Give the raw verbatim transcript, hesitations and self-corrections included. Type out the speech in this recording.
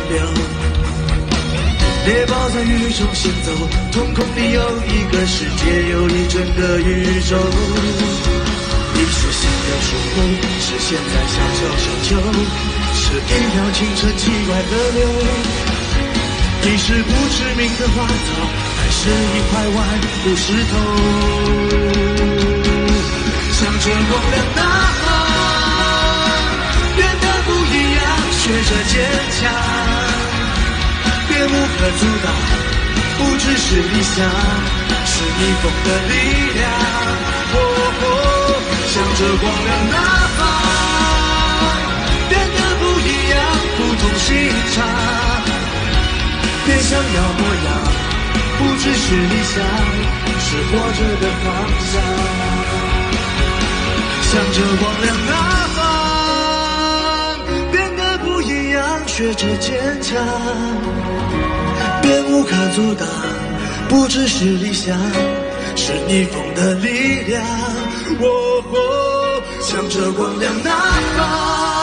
流。猎豹在雨中行走，瞳孔里有一个世界，有一整个宇宙。你是心的守候，是现在小小小丘，是一条清澈奇怪的流。你是不知名的花草，还是一块顽固石头？向着光亮呐喊，变得不一样，学着坚强，别无可阻挡，不只是理想，是逆风的力量。哦哦，向着光亮呐喊，变得不一样，不同心肠。别想要模样，不只是理想，是活着的方向。向着光亮呐喊，变得不一样，学着坚强，别无可阻挡，不只是理想，是逆风的力量。哦哦，向着光亮呐喊。